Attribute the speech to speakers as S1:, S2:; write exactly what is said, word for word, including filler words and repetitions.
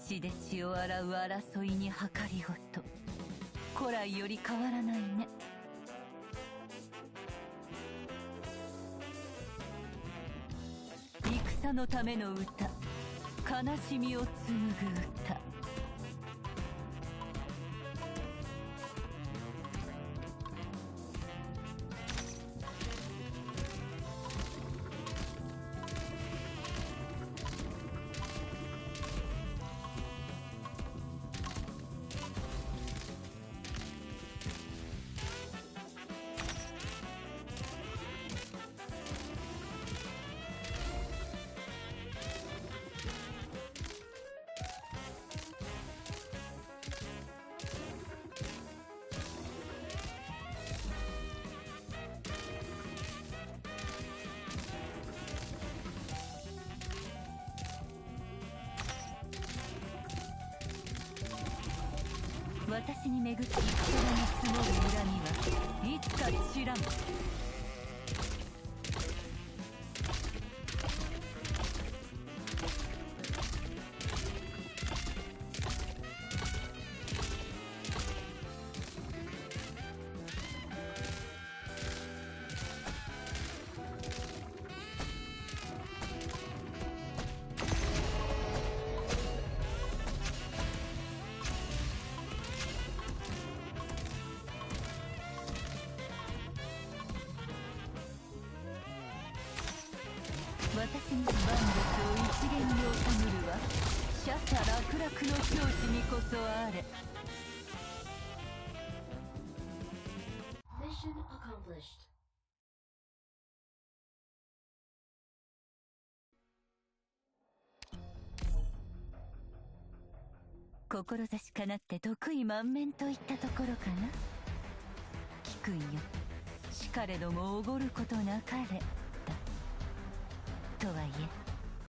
S1: 血で血を洗う争いに計りごと、古来より変わらないね。戦のための歌、悲しみを紡ぐ歌。私に巡って戦に積もる恨みはいつか散らん。私に万物を一元に収むるは奢侈楽々の境地にこそあれ。
S2: Mission accomplished.
S1: 志かなって得意満面といったところかな。聞くんよ、しかれどもおごることなかれだ。とはいえ